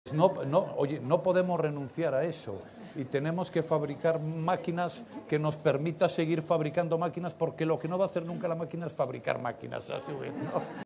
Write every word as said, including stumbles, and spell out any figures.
No, no, oye, no podemos renunciar a eso y tenemos que fabricar máquinas que nos permita seguir fabricando máquinas, porque lo que no va a hacer nunca la máquina es fabricar máquinas a su vez, ¿no?